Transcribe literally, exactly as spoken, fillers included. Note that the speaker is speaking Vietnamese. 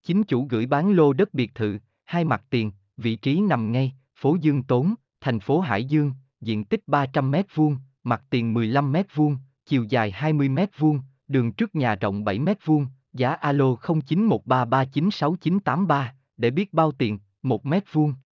Chính chủ gửi bán lô đất biệt thự, hai mặt tiền, vị trí nằm ngay, phố Dương Tốn, thành phố Hải Dương, diện tích ba trăm mét vuông, mặt tiền mười lăm mét vuông, chiều dài hai mươi mét vuông, đường trước nhà rộng bảy mét vuông, giá alo không chín một ba ba chín sáu chín tám ba, để biết bao tiền, một mét vuông.